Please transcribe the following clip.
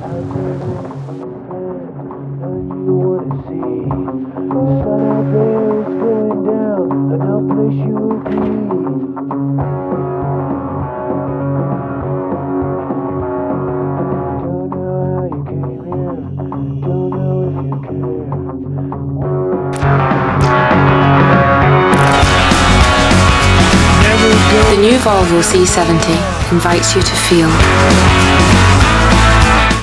The new Volvo C70 invites you to feel.